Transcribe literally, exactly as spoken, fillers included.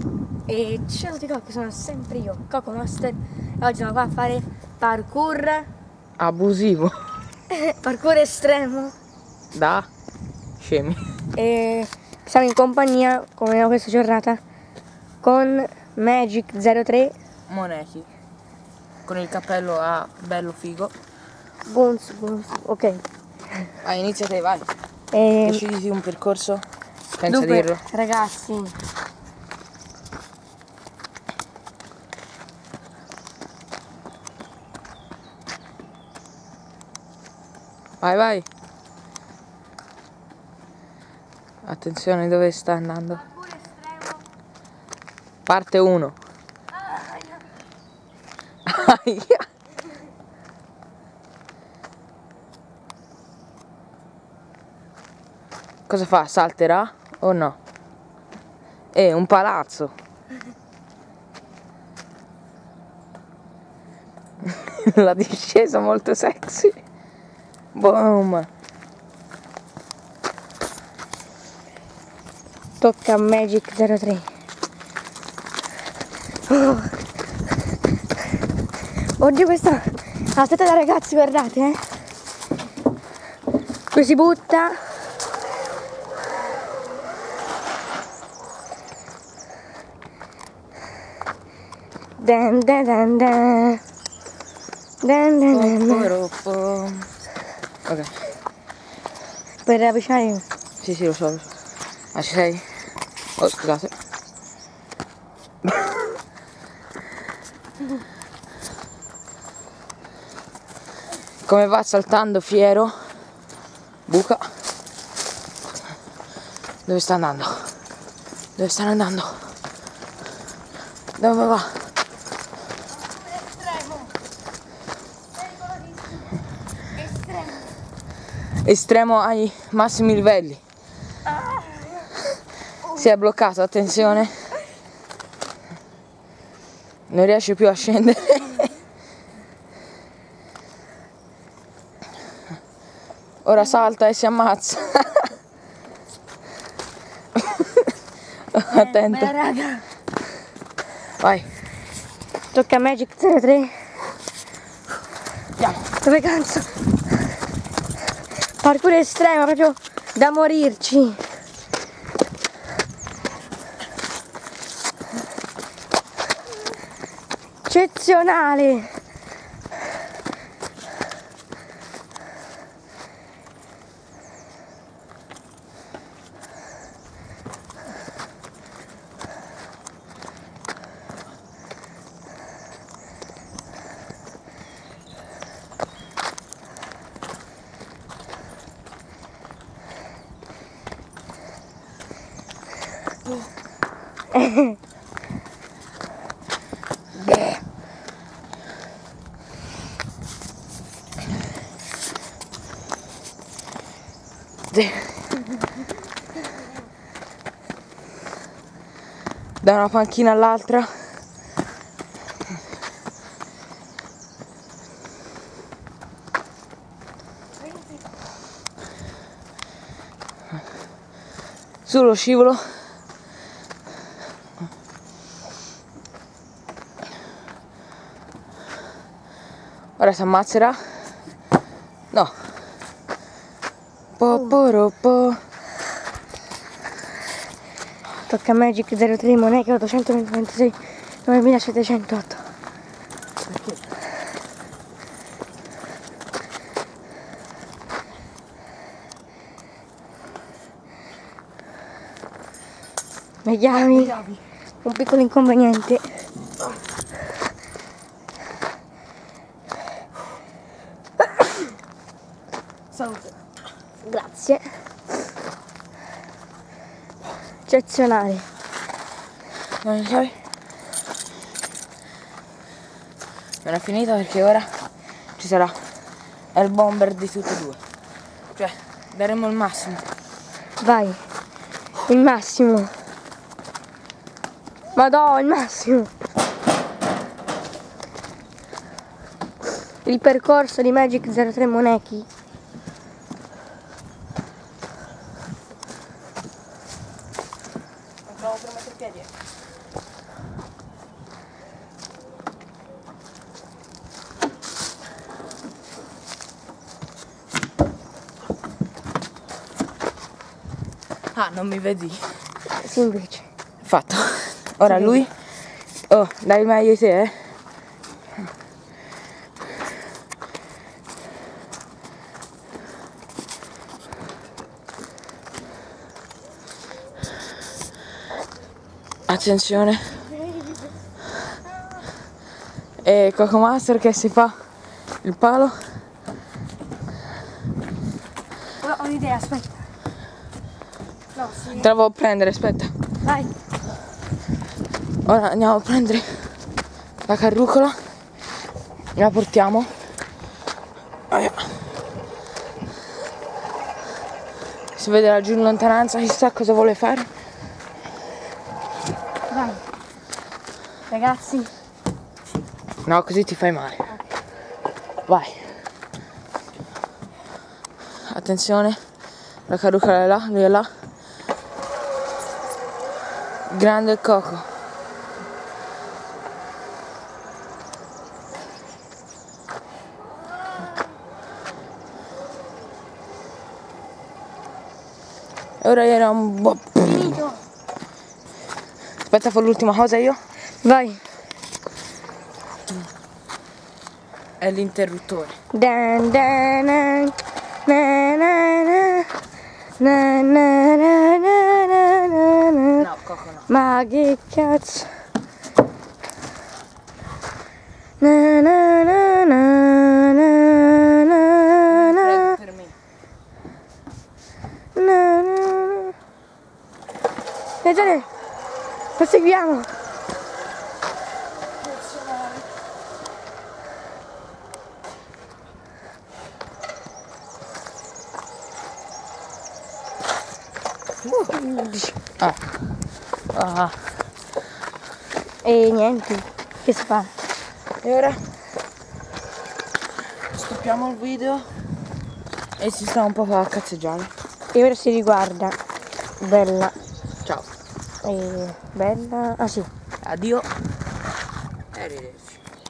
E ciao a tutti Cocco, sono sempre io, Cocco Master, e oggi sono qua a fare parkour abusivo parkour estremo da scemi. e siamo in compagnia, come questa giornata, con Magic zero tre Moneki con il cappello a bello figo. Guns, Guns, ok. Vai, inizia te, vai. E Deciditi un percorso senza dunque, dirlo. ragazzi, Vai, vai. Attenzione dove sta andando. parkour estremo. Parte uno. Cosa fa? Salterà o no? È un palazzo. La discesa molto sexy. Boom. Tocca a Magic zero tre. Oh. Oddio, questa... Aspetta ragazzi, guardate, eh. Qui si butta. Dan dan dan dan. Dan dan dan dan. Ok. Per avvicinare. Sì, sì, lo so, lo so. Ma ci sei? Oh, scusate. Come va saltando fiero? Buca. Dove sta andando? Dove stanno andando? Dove va? Estremo. Pericolosissimo. Estremo. Estremo ai massimi livelli. Si è bloccato, attenzione. Non riesce più a scendere. Ora salta e si ammazza. Attento. Bella raga. Vai. Tocca a Magic zero tre. Andiamo. Dove cazzo? Parkour estremo, proprio da morirci. Eccezionale. Da una panchina all'altra. Sullo scivolo. Ora si ammazzerà. No. Po, po, ro, po. Tocca a Magic zero tre Moneki ottocentonovantasei novemilasettecentotto. Le chiavi, un piccolo inconveniente. Salute. Grazie. Eccezionale. Non sai? Non è finita perché ora ci sarà il bomber di tutti e due. Cioè, daremo il massimo. Vai. Il massimo. Madò, il massimo. Il percorso di Magic zero tre Moneki. Non trovo per mettere piedi. Ah, non mi vedi? Sì, invece. Fatto. Ora lui. Oh, dai il meglio di te, eh. Attenzione. E Coco Master che si fa il palo. Oh, ho un'idea, aspetta. No, sì. Te la devo prendere, aspetta. Vai. Ora andiamo a prendere la carrucola. La portiamo. Aia. Si vede laggiù in lontananza, chissà cosa vuole fare. Vai. Ragazzi. No, così ti fai male. Vai. Attenzione. La carrucola è là, lui è là. Grande il Coco. E ora era un po'. Finito. Aspetta, fa l'ultima cosa io. Vai. È l'interruttore. Dan, dan, dan, na, na, na, na, na, na, na, na, na, na. No, Coco no. Ma che cazzo. Na, na, na, na, na, na, na, Per me. na, na, na. Attenzione. Proseguiamo. Ah. Ah. E niente, che si fa? E ora stoppiamo il video e si sta un po' a cazzeggiare. E ora si riguarda. Bella. Ciao. E bella. Ah sì. Addio. E arrivederci.